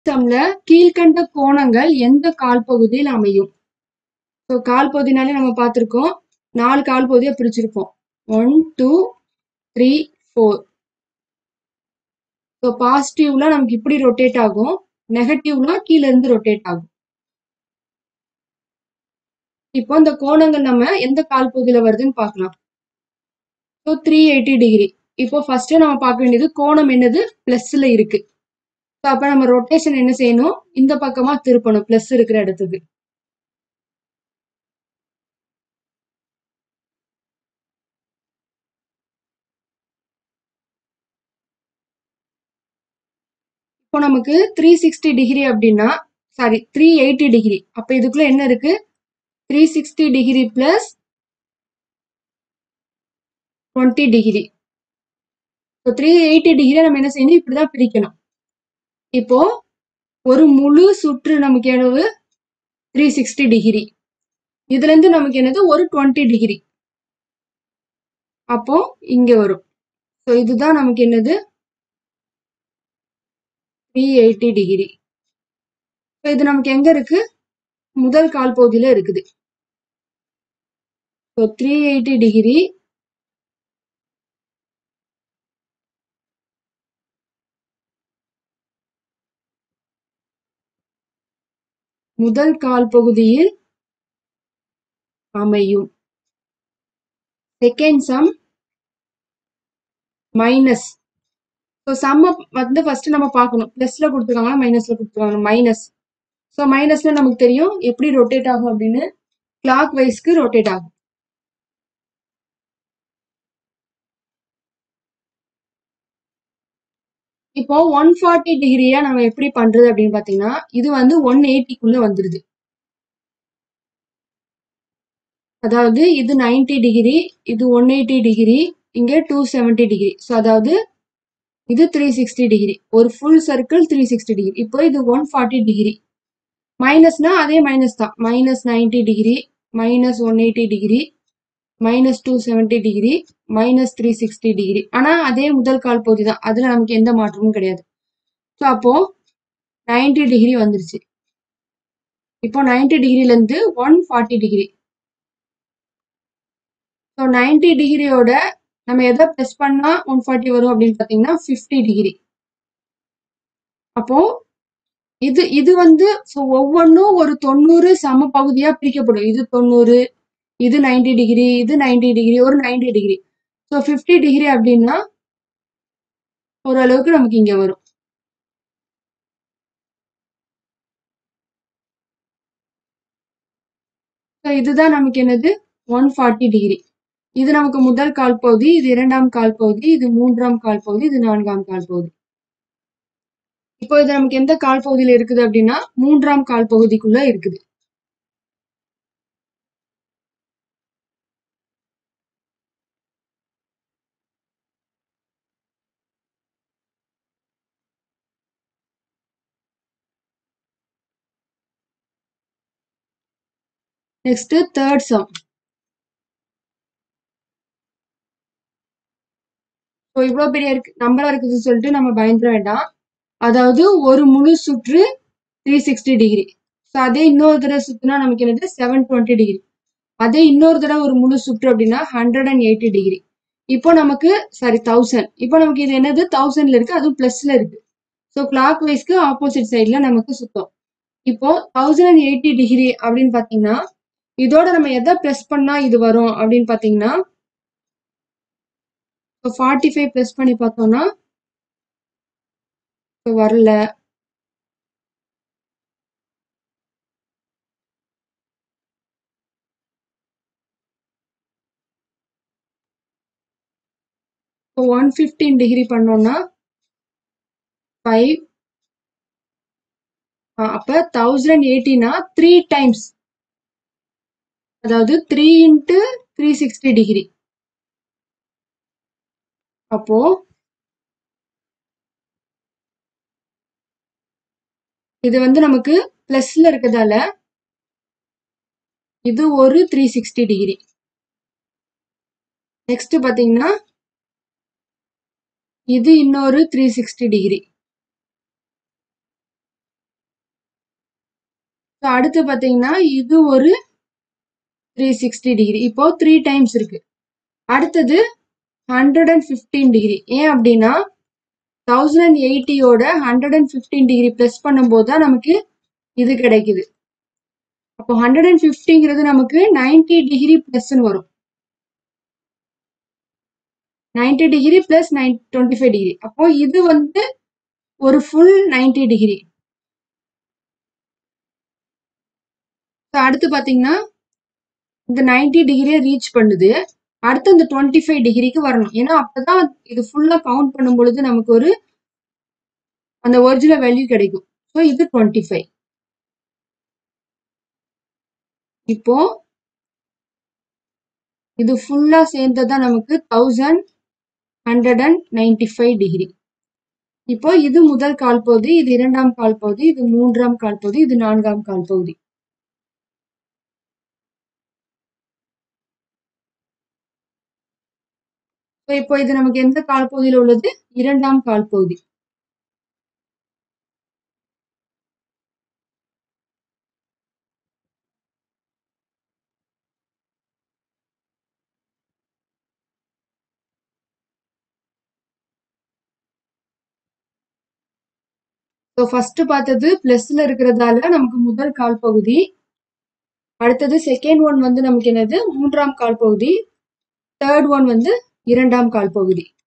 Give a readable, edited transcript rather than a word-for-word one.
சம்ல கீழ்கண்ட கோணங்கள் எந்த கால்பகுதியில் அமையும்? ஸோ கால்பகுதினாலே நம்ம பார்த்துருக்கோம். 4 கால்பகுதியா பிரிச்சிருப்போம். 1, 2, 3, 4. ஸோ பாசிட்டிவ்ல நமக்கு இப்படி ரொட்டேட் ஆகும். நெகட்டிவ்னா கீழ இருந்து ரொட்டேட் ஆகும். இப்போ இந்த கோணங்கள் நம்ம எந்த கால்பகுதியில வருதுன்னு பார்க்கலாம். So 380 degree. இப்போ ஃபர்ஸ்ட் நம்ம பார்க்க வேண்டியது கோணம் என்னது? பிளஸ்ல இருக்கு. ஸோ அப்ப நம்ம ரொட்டேஷன் என்ன செய்யணும்? இந்த பக்கமா திருப்பணும், பிளஸ் இருக்கிற இடத்துக்கு. இப்போ நமக்கு 360 டிகிரி அப்படின்னா சாரி 380 டிகிரி. அப்ப இதுக்குள்ள என்ன இருக்கு? 360 டிகிரி பிளஸ் 20 டிகிரி. இப்போ 380 டிகிரி நம்ம என்ன செய்யணும்? இப்படிதான் பிரிக்கணும். இப்போ ஒரு முழு சுற்று நமக்கு எவ்வளவு? 360 டிகிரி. இதுல இருந்து நமக்கு என்னது? ஒரு 20 டிகிரி. அப்போ இங்க வரும். ஸோ இதுதான் நமக்கு என்னது? 380 டிகிரி. இப்போ இது நமக்கு எங்க இருக்கு? முதல் கால் பகுதியில இருக்குது. ஸோ 380 டிகிரி முதல் கால் பகுதியில் அமையும். Second sum minus. ஸோ சம்ம வந்து ஃபர்ஸ்ட் நம்ம பார்க்கணும். பிளஸ்ல கொடுத்துருக்காங்க, மைனஸ்ல கொடுத்துருக்காங்க. மைனஸ். ஸோ மைனஸ்ல நமக்கு தெரியும் எப்படி ரொட்டேட் ஆகும் அப்படின்னு. கிளாக் வைஸ்க்கு ரொட்டேட் ஆகும். இப்போ 140 டிகிரியா நம்ம எப்படி பண்றது அப்படின்னு பாத்தீங்கன்னா, இது வந்து 180க்குள்ள வந்துருது. அதாவது இது 90 டிகிரி, இது 180 டிகிரி, இங்க 270 டிகிரி. ஸோ அதாவது இது 360 டிகிரி. ஒரு ஃபுல் சர்க்கிள் 360 டிகிரி. இப்போ இது 140 டிகிரி. மைனஸ்னா அதே மைனஸ் தான். Minus 90 degree, minus 180 degree, minus 270 degree, minus 360 degree. ஆனா அதே முதல் கால் பகுதி தான். அதுல நமக்கு எந்த மாற்றமும் கிடையாது. ஸோ அப்போ 90 டிகிரி வந்துருச்சு. இப்போ 90 டிகிரில இருந்து 140 டிகிரி. ஸோ 90 டிகிரியோட நம்ம எதை ப்ளஸ் பண்ணா 140 வரும் அப்படின்னு பாத்தீங்கன்னா 50 டிகிரி. அப்போ இது இது வந்து ஒவ்வொன்றும் ஒரு 90 சம பகுதியா பிரிக்கப்படும். இது 90, இது 90 டிகிரி, இது 90 டிகிரி, ஒரு 90 டிகிரி. ஸோ 50 டிகிரி அப்படின்னா ஓரளவுக்கு நமக்கு இங்க வரும். ஸோ இதுதான் நமக்கு என்னது? 140 டிகிரி. இது நமக்கு முதல் கால் பகுதி, இது இரண்டாம் கால் பகுதி, இது மூன்றாம் கால் பகுதி, இது நான்காம் கால் பகுதி. இப்போ இது நமக்கு எந்த கால் பகுதியில இருக்குது அப்படின்னா மூன்றாம் கால் பகுதிக்குள்ள இருக்குது. Next third sum. ஸோ இவ்வளவு பெரிய நம்பரா இருக்குதுன்னு சொல்லிட்டு நம்ம பயந்துட வேண்டாம். அதாவது ஒரு முழு சுற்று 360 டிகிரி. ஸோ அதே இன்னொரு தடவை சுத்துனா நமக்கு என்னது? 720 டிகிரி. அதே இன்னொரு தடவை ஒரு முழு சுற்று அப்படின்னா 180 டிகிரி. இப்போ நமக்கு சாரி 1000. இப்போ நமக்கு இது என்னது? 1000ல இருக்கு, அதுவும் பிளஸ்ல இருக்கு. ஸோ கிளாக் வைஸ்க்கு ஆப்போசிட் சைட்ல நமக்கு சுத்தம். இப்போ 1080 டிகிரி அப்படின்னு பாத்தீங்கன்னா இதோட நம்ம எதை பிளஸ் பண்ணா இது வரும் அப்படின்னு பாத்தீங்கன்னா 45 பிளஸ் பண்ணி பார்த்தோம்னா வரல. இப்போ 115 டிகிரி பண்ணோம்னா 5. அப்ப 1080னா 3 டைம்ஸ். அதாவது 3 இன்ட்டு 360 டிகிரி. அப்போ இது வந்து நமக்கு பிளஸ்ல இருக்கிறதால இது ஒரு 360 டிகிரி. நெக்ஸ்ட் பாத்தீங்கன்னா இது இன்னொரு 360 டிகிரி. ஸோ அடுத்து பார்த்தீங்கன்னா இது ஒரு 360 டிகிரி. இப்போ 3 டைம்ஸ் இருக்கு. அடுத்தது 115 டிகிரி. ஏன் அப்படின்னா 1080யோட 115 டிகிரி பிளஸ் பண்ணும்போது தான் நமக்கு இது கிடைக்குது. அப்போ 150ங்கிறது நமக்கு 90 டிகிரி பிளஸ்ன்னு வரும். 90 டிகிரி பிளஸ் 25 டிகிரி. அப்போ இது வந்து ஒரு ஃபுல் 90 டிகிரி. அடுத்து பாத்தீங்கன்னா இந்த 90 டிகிரியை ரீச் பண்ணுது. அடுத்து இந்த 25 டிகிரிக்கு வரணும். ஏன்னா அப்பதான் இது ஃபுல்லா கவுண்ட் பண்ணும் பொழுது நமக்கு ஒரு அந்த ஒரிஜினல் வேல்யூ கிடைக்கும். ஸோ இது 25. இப்போ இது ஃபுல்லா சேர்ந்ததான் நமக்கு 1195 டிகிரி. இப்போ இது முதல் கால் பகுதி, இது இரண்டாம் கால் பகுதி, இது மூன்றாம் கால் பகுதி, இது நான்காம் கால் பகுதி. இப்போ இது நமக்கு எந்த கால் பகுதியில் உள்ளது? இரண்டாம் கால் பகுதி. ஸோ ஃபர்ஸ்ட் பார்த்தது பிளஸ்ல இருக்கிறதால நமக்கு முதல் கால் பகுதி. அடுத்தது செகண்ட் ஒன் வந்து நமக்கு என்னது? மூன்றாம் கால் பகுதி. தேர்ட் ஒன் வந்து இரண்டாம் கால் பகுதி.